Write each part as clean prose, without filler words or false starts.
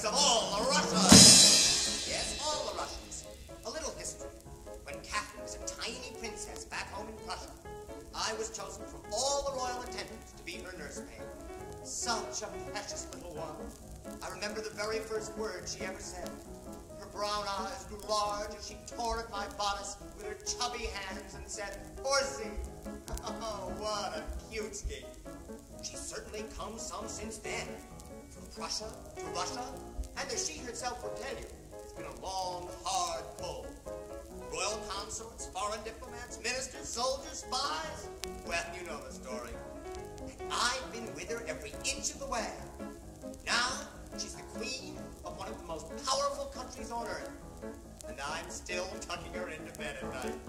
of all the Russias. Yes, all the Russians. A little history. When Catherine was a tiny princess back home in Prussia, I was chosen from all the royal attendants to be her nursemaid. Such a precious little one. I remember the very first words she ever said. Her brown eyes grew large as she tore at my bodice with her chubby hands and said, "Horsey." Oh, what a cute ski. She's certainly come some since then. From Prussia to Russia, and as she herself will tell you, it's been a long, hard pull. Royal consorts, foreign diplomats, ministers, soldiers, spies. Well, you know the story. And I've been with her every inch of the way. Now, she's the queen of one of the most powerful countries on earth. And I'm still tucking her into bed at night.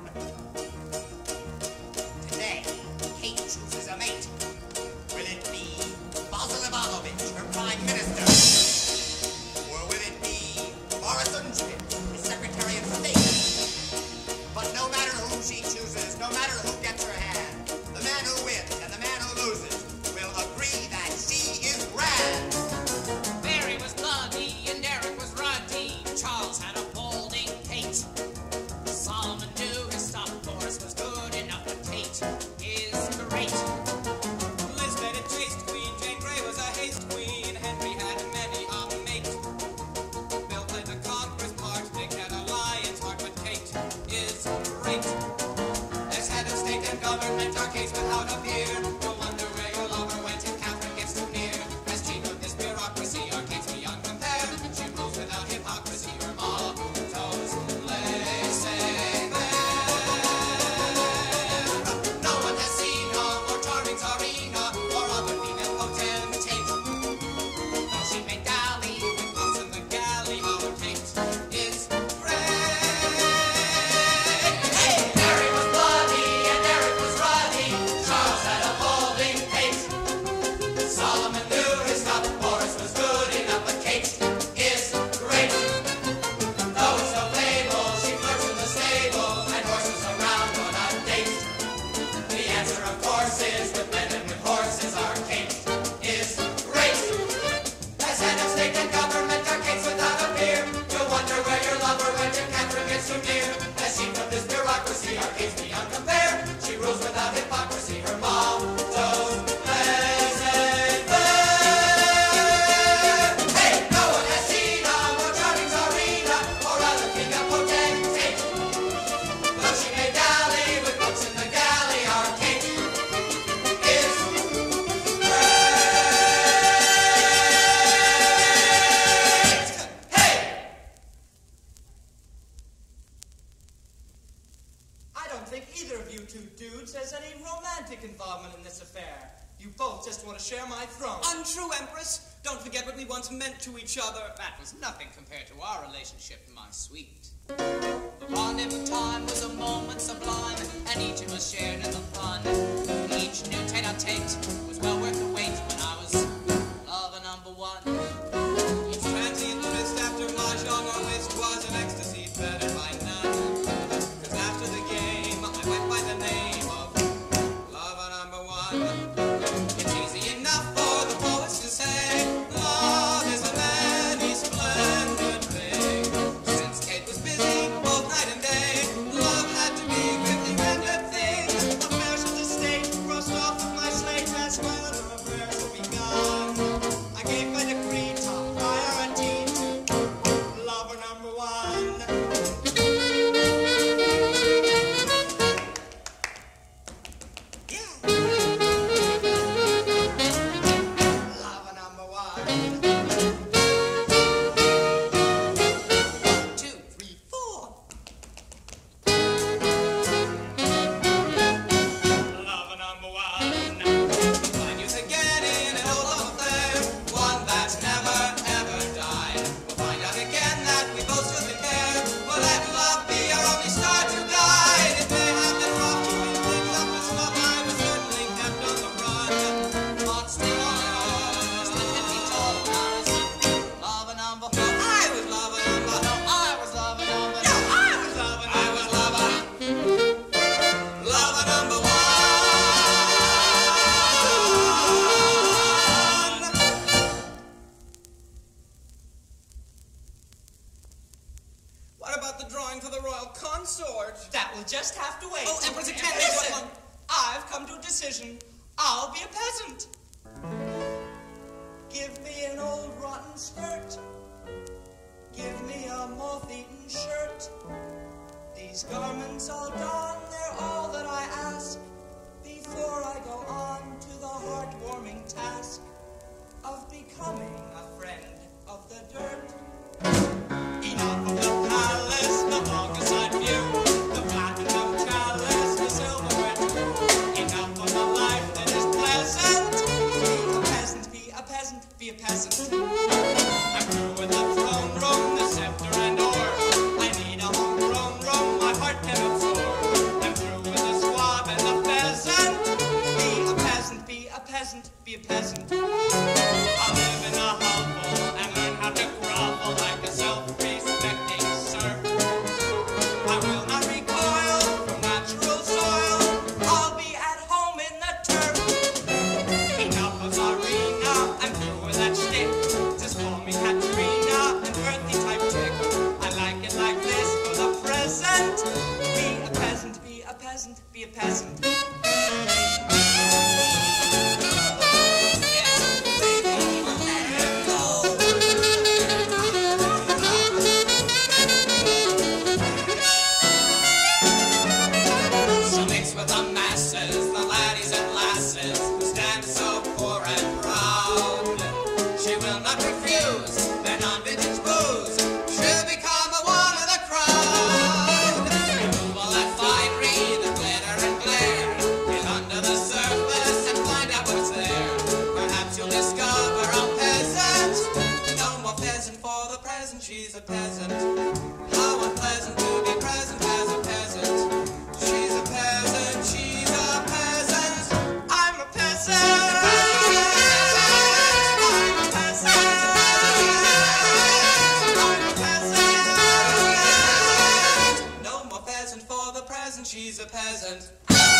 Today, Kate chooses a mate. Will it be Basil Ivanovich, her prime minister? Or will it be Boris Unchkin, his secretary of state? But no matter who she chooses, no matter who gets her hand, the man who wins and the man who loses will agree that she is grand. Mary was bloody and Eric was ruddy. Charles had a balding pate. Solomon knew his stop force was good enough, but Kate is great. Liz led a chaste queen, Jane Grey was a haste queen, Henry had many a mate. Bill played the conqueror's part, Dick had a lion's heart, but Kate is great. As head of state and government, our case without a fear. No wonder where your lover went if Catherine gets too near. As chief of this bureaucracy, our Kate's beyond compare. She rules without hypocrisy, her motto's laissez-faire. No one has seen her more charming Tsarina or other female potentate. Though she may dally with boots in the galley, our Kate is great. Hey! Mary was bloody and Eric was ruddy. Charles had a balding pate. Solomon knew his stuff. Boris was good enough, but Kate is great. Though it's no fable, she flirts in the stable and horses around on a date. The answer, of course, is with men and with horses, our Kate is great. As head of state and government, our Kate's without a peer. You'll wonder where your lover went if Catherine gets too near. As chief of this bureaucracy, our Kate's beyond compare. She rules without hypocrisy, her motto's laissez-faire. Hey, no one has seen a more charming Tsarina or other female potentate. Though she may dally with books in the galley, our Kate is great. Hey! I don't think either of you two dudes has any romantic involvement in this affair. You both just want to share my throne. Untrue, Empress. Don't forget what we once meant to each other. That was nothing compared to our relationship, my sweet. The rendezvous time was a moment sublime, and each of us shared in the fun. Each new tete-a-tete was well worth the wait when I was lover number one. Each transient twist after mahjong or whist was an ecstasy fettered by none. 'Cause after the game, I went by the name of lover number one. It's easy enough for the poets to say, love is a many splendid thing. Since Kate was busy both night and day, love had to be a quickly rendered thing. Affairs of the state crossed off of my slate as well as the drawing for the royal consort. That will just have to wait. Oh, Empress, it can't Listen, wait. I've come to a decision. I'll be a peasant. Give me an old rotten skirt. Give me a moth-eaten shirt. These garments I'll don, they're all that I ask before I go on to the heartwarming task of becoming a friend of the dirt. Enough of the palace, the Augustine view, the platinum chalice, the silverware. Enough of the life that is pleasant. Be a peasant, be a peasant, be a peasant. I'm through with the throne room, the scepter and orb. I need a homegrown room my heart can absorb. I'm through with the squab and the peasant. Be a peasant, be a peasant, be a peasant. I'll live in a hovel and learn how to grovel like a self-respecting serf. I will not recoil from natural soil. I'll be at home in the turf. Enough of Tsarina, I'm through with that shtick. Just call me Katerina, an earthy type chick. I like it like this for the present. Be a peasant, be a peasant, be a peasant. So mix with the masses, the laddies and lasses who stand so poor and proud. She will not refuse their non-vintage booze. She'll become a one of the crowd. Remove all that finery, the glitter and glare. Get under the surface and find out what's there. Perhaps you'll discover a peasant. No more peasant for the present, she's a peasant. How unpleasant to be present as a peasant. She's a peasant, she's a peasant. I'm a peasant. I'm a peasant. I'm a peasant. No more peasant for the present, she's a peasant.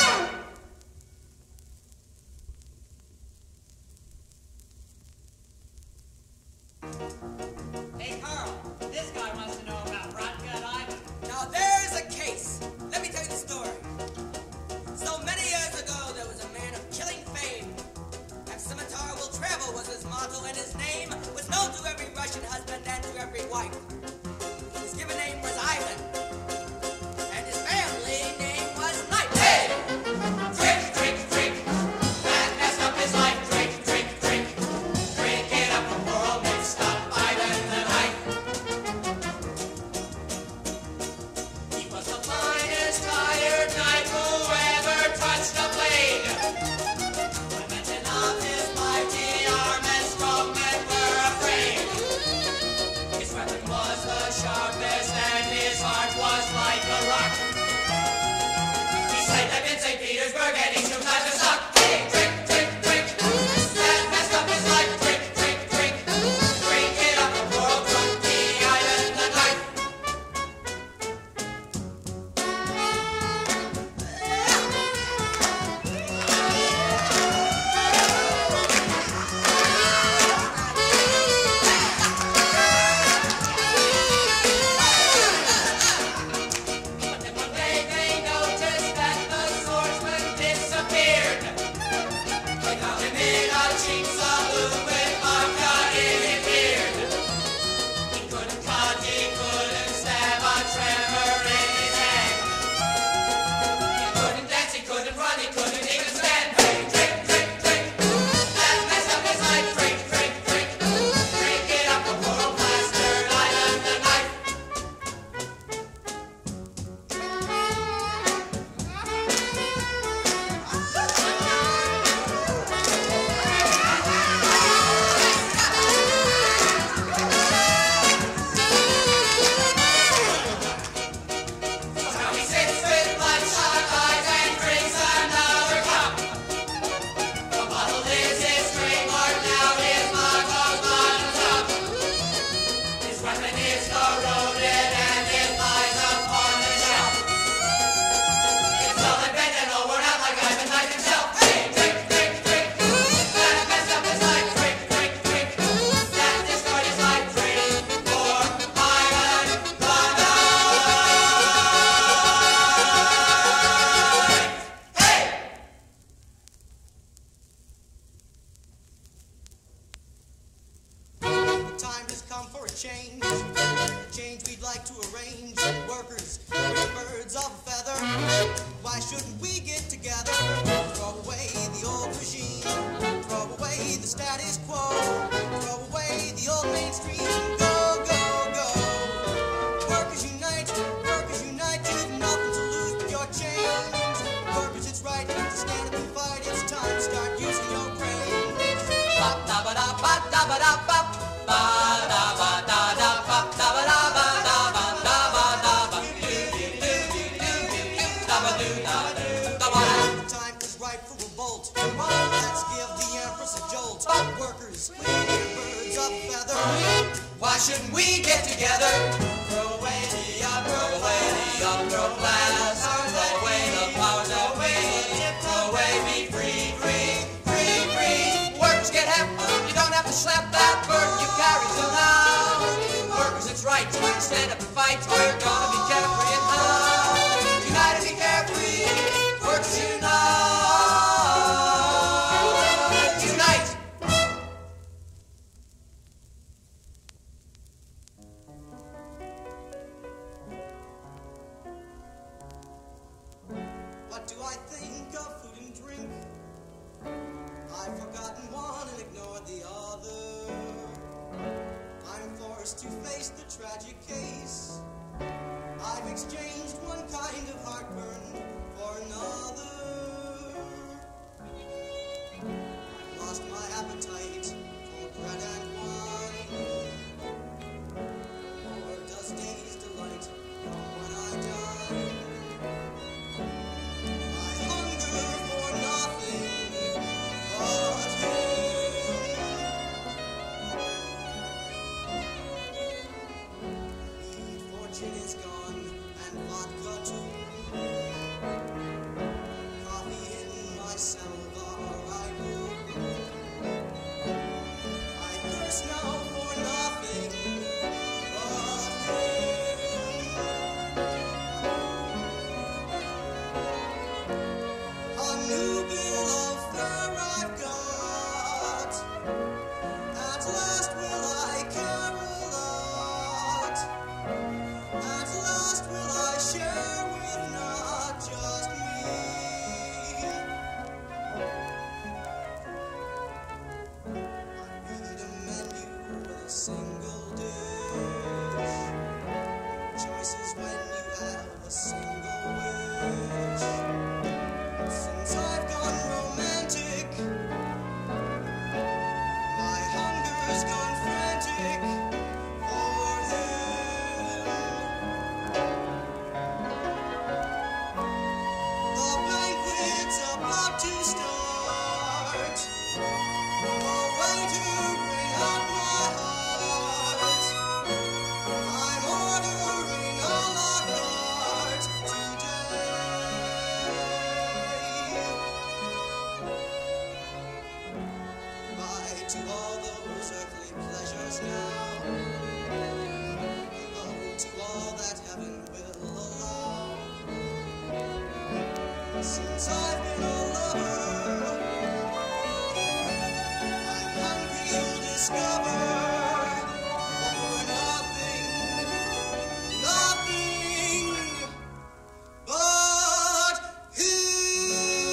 Hey, Carl, this guy wants to know about Rotten Gut Island. Now there's a case. Let me tell you the story. So many years ago, there was a man of killing fame. And scimitar will travel was his motto, and his name was known to every Russian husband and to every wife. His given name was Ivan, and his family name was Knight. Hey! Drink, drink, drink. That messed up his life. Drink, drink, drink. Drink it up, the world mixed up. Ivan the Knight. He was the finest hired knight who ever touched a blade. When mention of his mighty arm and strong men were afraid. His weapon was the sharpest and his heart was like a rock. He slayed them in St. Petersburg and he shook like a sock. Hey, drink, drink, drink. That messed up his life. Drink, drink, drink. Drink it up, the world drunk, the island, the night. But then one day they noticed that the swordsman disappeared. change we'd like to arrange. Workers, we're birds of a feather. Why shouldn't we get together? Throw away the old regime. Throw away the status quo. Throw away the old mainstream. Go, go, go. Workers unite, you've nothing to lose but your change. Workers, it's right to stand up and fight. It's time to start using your brains. Ba-da-ba-da-ba-da-ba-da-ba. The time is right for revolt. Let's give the Empress a jolt. Workers, we're birds of a feather. Why shouldn't we get together? Throw away the upper class. Throw away the power that we throw away, be free, free, free, free. Workers, get happy. You don't have to slap that burden you carry so now. Workers, it's right. Stand up and fight. We're gonna be carefree and high. United and carefree. Workers unite. Unite. What do I think of food and drink? I've forgotten one and ignored the other. I'm forced to face the tragic case. I've exchanged one kind of heartburn for another. I've lost my appetite for bread and wine. Nor does day's delight come when I dine. I hunger for nothing but him. Need for gin is gone and vodka too. Coffee in my salvar I brew. I thirst now for nothing but him. A new bill of fare I've got. At last will I care a lot. At last will I share with not just me. I read a menu with a single dish. Choices when you have a single wish. Since I've gone romantic, my hunger's gone frantic for him. The banquet's about to start. A way to bring out my heart. I'm ordering a la carte today. Bye to all those earthly pleasures now. Hello to all that heaven will allow. Since I've been a lover, I'm hungry, you'll discover. For nothing but him.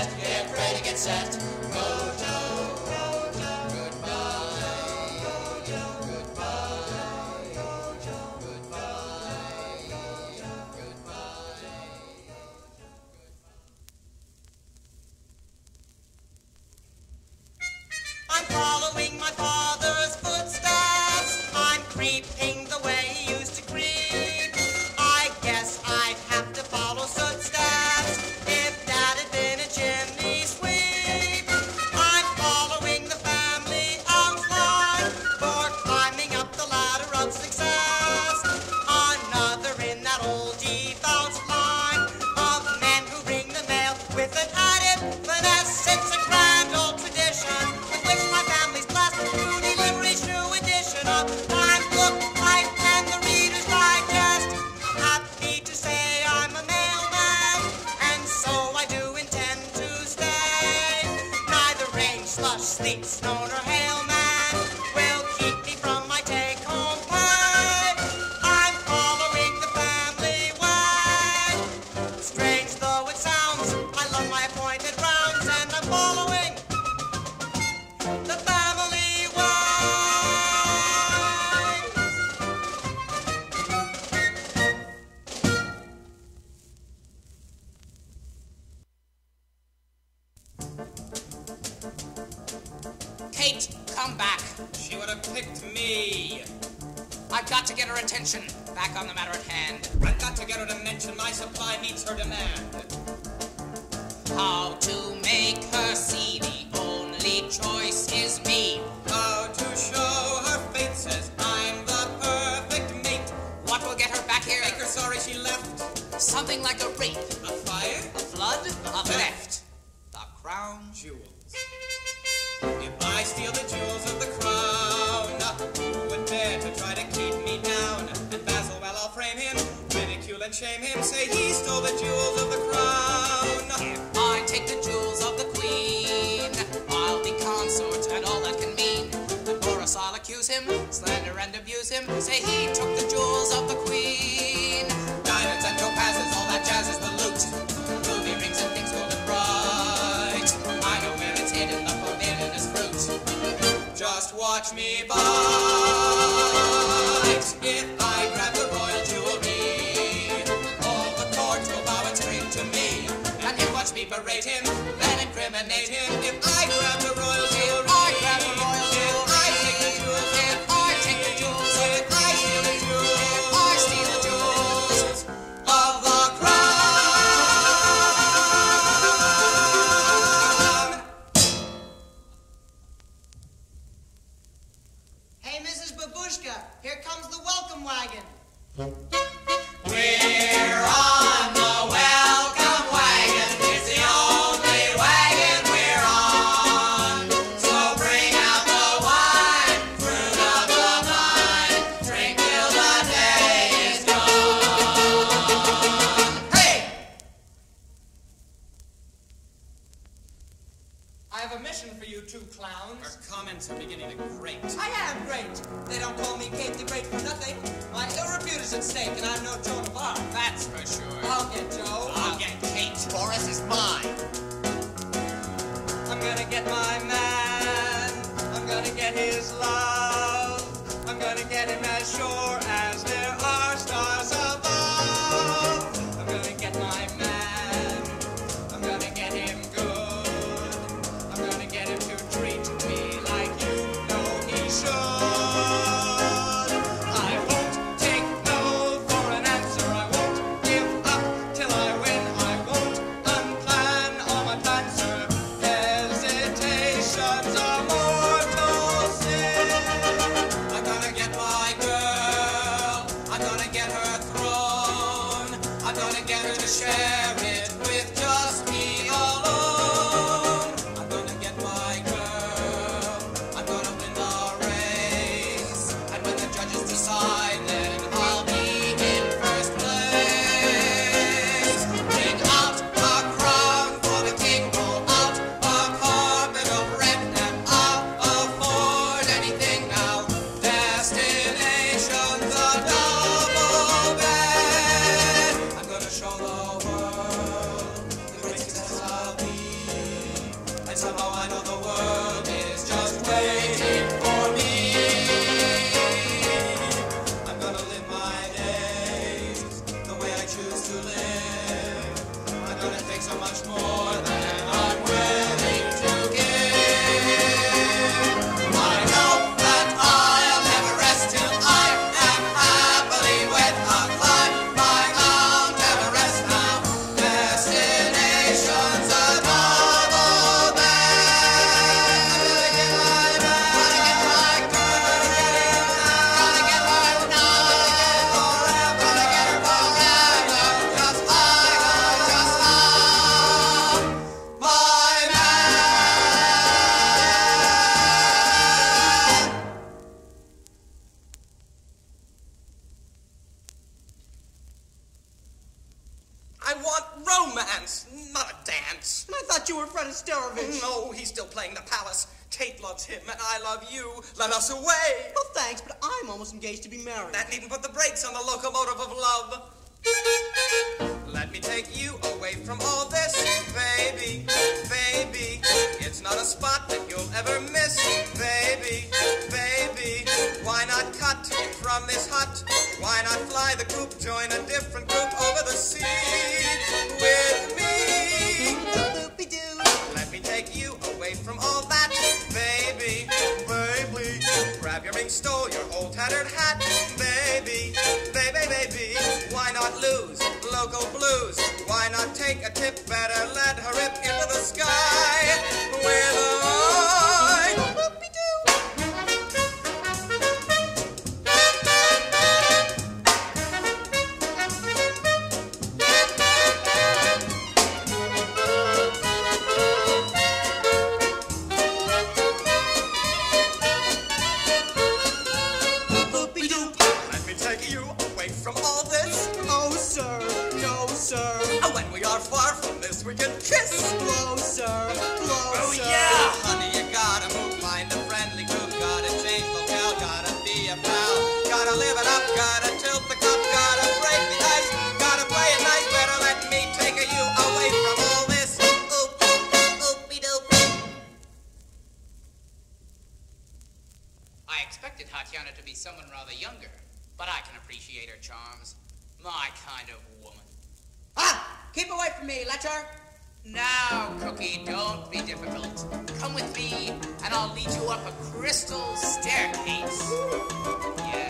set, get ready, get set. Mojo, mojo, goodbye. Mojo, goodbye. Mojo, goodbye. Goodbye. I'm following my father's footsteps. I'm creeping the way he used to creep. I guess I'd have to follow footsteps if Dad had been a chimney sweep. I'm following the family outline for climbing up the ladder of success. Another in that old defunct line of men who ring the mail with an added finesse. It's a grand old tradition with which my family's blessed. New deliveries, new edition of Time, Book, Life, and the Reader's Digest. Happy to say I'm a mailman, and so I do intend to stay. Neither rain, slush, sleet, snow, nor hail, man, will keep me from my take-home pay. I'm following the family way. Strange though it sounds, I love my appointed rounds, and I'm following the family way. Kate, come back. She would have picked me. I've got to get her attention. Back on the matter at hand. I've got to get her to mention my supply meets her demand. How to make her see the only choice is me. How to show her fate says I'm the perfect mate. What will get her back here? Make her sorry she left. Something like a rape. A fire? A flood? A theft. The crown jewels. If I steal the jewels of the crown, who would dare to try to keep me down? And Basil, well, I'll frame him, ridicule and shame him, say he stole the jewels of the crown. If I take the jewels of the queen, I'll be consort and all that can mean. And Boris, I'll accuse him, slander and abuse him, say he took the jewels of the queen. Diamonds and topazes, all that jazz is the loot. Ruby rings and things golden bright. I know where it's hidden, the forbidden is fruit. Just watch me bite. If I grab the royal jewelry, all the court will bow and scream to me. And if watch me berate him, then incriminate him. If I grab the royal jewelry, I grab the royal jewelry. If I take the jewels, if I take the jewels, if I steal the jewels, if I steal the jewels of the crown. Hey, Mrs. Babushka, here comes the welcome wagon. We're on the welcome wagon. It's the only wagon we're on. So bring out the wine, fruit of the vine. Drink till the day is gone. Hey! I have a mission for you two clowns. Her comments are beginning to grate. I am great. They don't call me Kate the Great for nothing. My ill repute is at stake, and I'm no Joan of Arc. That's for sure. I'll get Joe. I'll get Kate. Boris is mine. I'm gonna get my man. I'm gonna get his love. I'm gonna get him as sure as there are stars above. I'm gonna get my man. I'm gonna get him good. I'm gonna get him to treat me like you know he should. I won't take no for an answer. I won't give up till I win. I won't more than I'm willing to give. I know that I'll never rest till I am happily wed. I'll climb my Mount Everest now. Destination's a novel bed. I'm gonna get my man. Gonna get my girl. Gonna get my love. Gonna get her forever. Just I love my man. I want romance, not a dance. I thought you were Fred Astarovich. No, he's still playing the palace. Tate loves him, and I love you. Let us away. Well, thanks, but I'm almost engaged to be married. That needn't put the brakes on the locomotive of love. Let me take you away from all this, baby, baby. It's not a spot that you'll ever miss, baby, baby. Why not cut from this hut? Why not fly the coop, join a different group over the sea with me? Let me take you away from all that, baby, baby. Grab your ring, stole your old tattered hat, baby, baby, baby. Why not lose local blues? Why not take a tip? Better let her rip into the sky with a Let me take you away from all this. Oh, sir, no, sir. When we are far from this, we can kiss. Closer, closer. Oh yeah, honey, you gotta move, find a friendly group, gotta change locale, gotta be a pal, gotta live it up, gotta tilt the cup, gotta break the ice, gotta play it nice. Better let me take you away from all this. Oop-de-doop. I expected Tatiana to be someone rather younger, but I can appreciate her charms. My kind of woman. Ah! Keep away from me, Lecher. Now, Cookie, don't be difficult. Come with me, and I'll lead you up a crystal staircase. Yeah.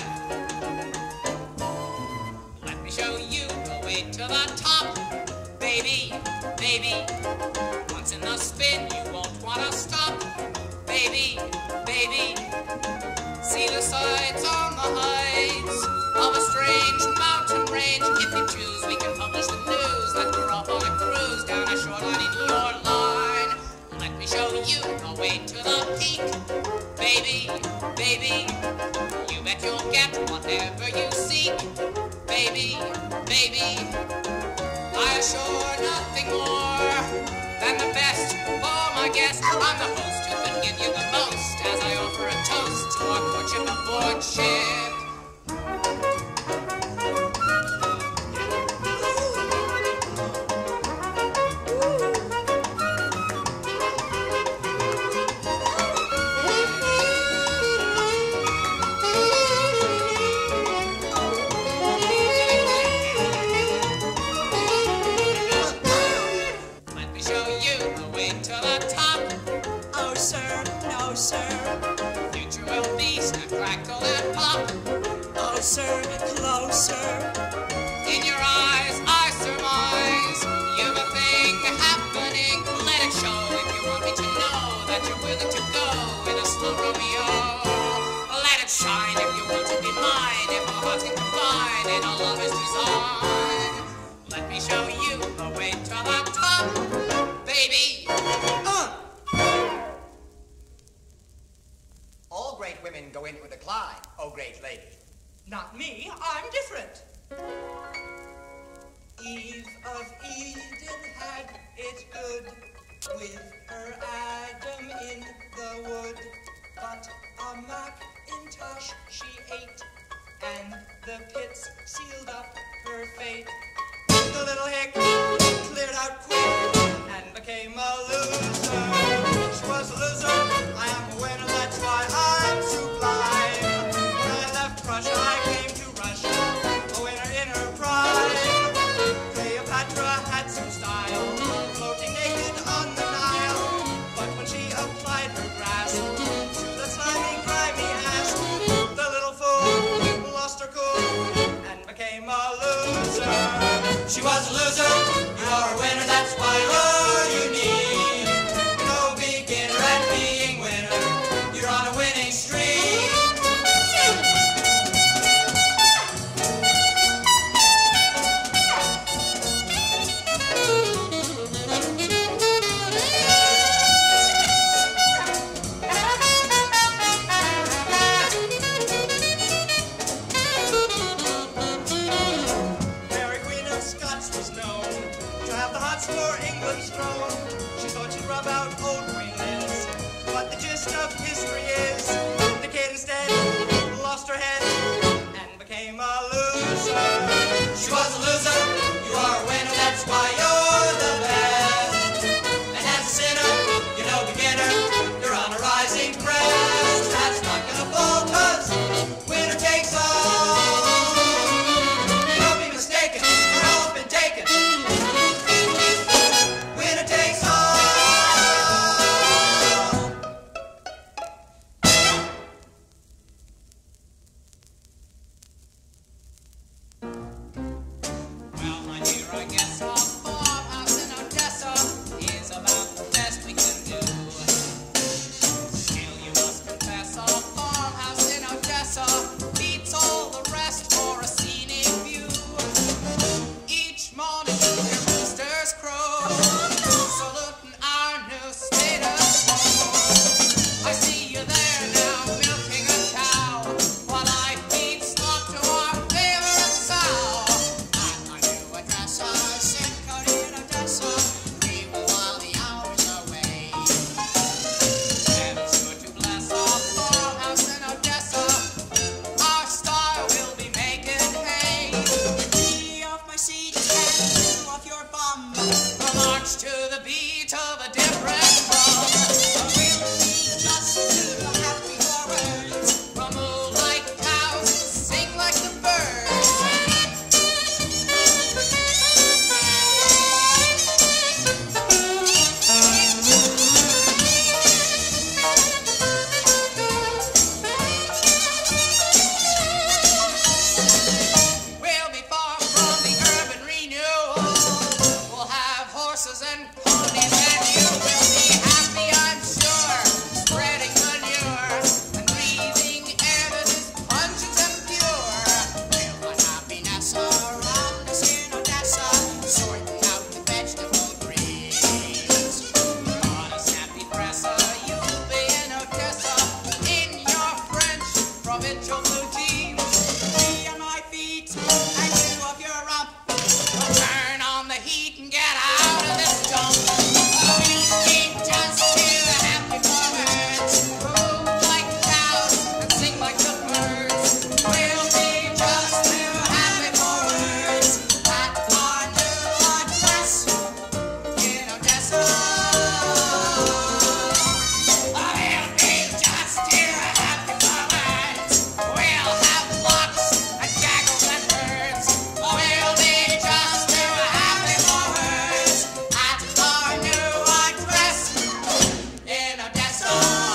Let me show you the way to the top. Baby, baby. Once in the spin, you won't want to stop. Baby, baby. See the sights on the heights of a strange mountain range. If you choose, we can publish the news that we're off on a cruise down a shoreline in your line. Let me show you the way to the peak. Baby, baby, you bet you'll get whatever you seek. Baby, baby, I assure nothing more than the best for my guest. I'm the host who can give you the most as I offer a toast to our courtship aboard ship. Let me show you the way to the top. Oh, sir, no, sir. Future will be snap, crackle, and pop. Oh, sir, closer. In your eyes, I surmise you've a thing happening. Let it show if you want me to know that you're willing to go in a slow Romeo. Let it shine if you want to be mine. If our hearts can combine in a lover's design. Let me show you the way to the top, baby. All great women go into a decline, oh great lady. Not me, I'm different. Eve of Eden had it good with her Adam in the wood. But a Macintosh she ate, and the pits sealed up her fate. The little hick cleared out quick and became a loser. She was a loser, I am a winner, that's why I'm sublime. When I left Prussia, I came to Russia, a winner in her prime. Cleopatra had some style, floating thrown. She thought she'd rub out old Queen Liz. But the gist of history is the kid instead lost her head and became a loser. She was a loser, you are a winner, that's why you're the best. And as a sinner, you're no beginner, you're on a rising crest. That's not gonna fall, 'cause winner takes all. Don't be mistaken, we're all been taken. Winner takes all. Well, my dear, I guess our farmhouse in Odessa is about the best we can do. Still, you must confess our farmhouse in Odessa beats all the rest for a scenic view. Each morning you hear roosters crow, saluting our new status quo. I see you there now, milking a cow, while I feed slop to our favorite sow. At my new Odessa, Simcoe in Odessa, we will while the hours away. Heaven's good to bless our farmhouse in Odessa. Our star will be making hay. Be off my seat and you off your bum. We'll march to the beat of a different drum. We'll be just two happy forwards. We'll move like cows, sing like the birds. We'll be far from the urban renewal. We'll have horses and ponies, and you will be happy, I'm sure, spreading manure and breathing air that is pungent and pure. We'll find happiness around us in Odessa, sorting out the vegetable greens. On a snappy presser, you'll be in Odessa, in your French provincial blue jeans. Be on my feet and you off your rump. Turn on the heat and get out of this dump. We'll be just two happy forwards. Move like cows and sing like the birds. We'll be just two happy forwards at our new address in Odessa. We'll be just two happy forwards. We'll have flocks and gaggles and birds. We'll be just two happy forwards at our new address in Odessa.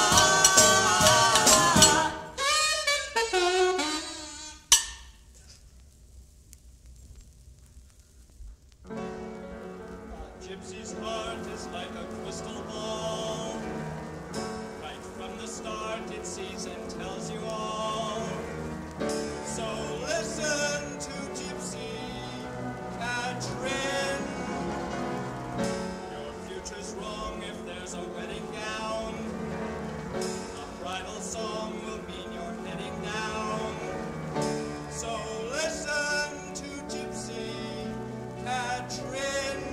Gypsy's heart is like a crystal ball. Right from the start it sees and tells you all. So listen to Gypsy Katrin. Your future's wrong if there's a wedding gown. A bridal song will mean you're heading down. So listen to Gypsy Katrin.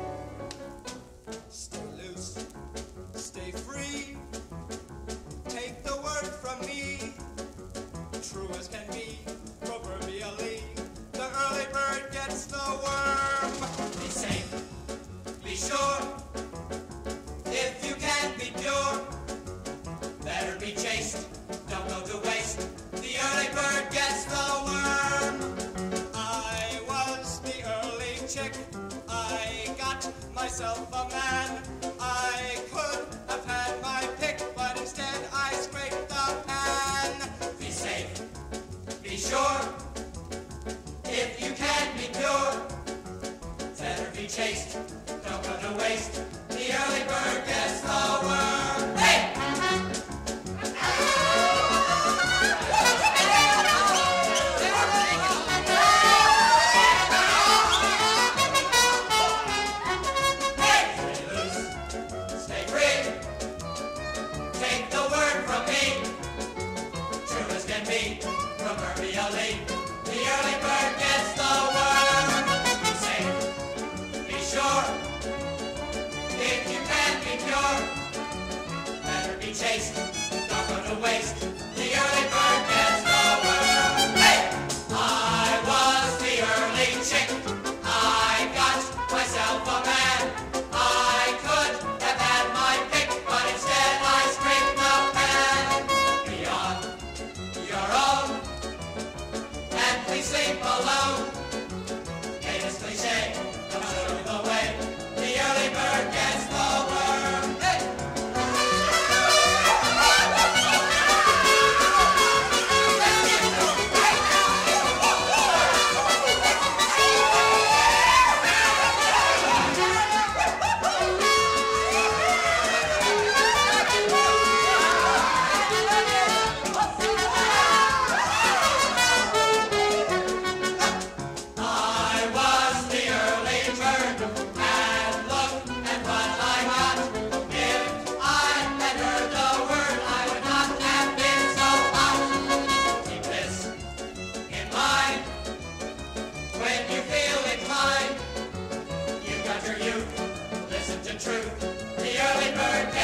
Stay loose, stay free. Take the word from me, true as can be, proverbially. The early bird gets the worm. Be safe, be sure. If you can't be pure, better be chaste, don't go to waste. The early bird gets the worm. I was the early chick. I got myself a man. I could have had my pick, but instead I scraped the pan. Be safe, be sure. If you can't be pure, better be chaste, don't go to waste. The early bird gets the worm. Hey! be chased. Don't go to waste. The early bird gets the worm. Hey! I was the early chick. I got myself a man. I could have had my pick, but instead I scraped the pan. Be on your own, and please sleep alone. Latest cliche, I'll show you the way. The early bird gets the worm. Hey! I was the early bird, and look at what I got. If I had heard the word, I would not have been so hot. Keep this in mind when you feel inclined. You got your youth, listen to truth. The early bird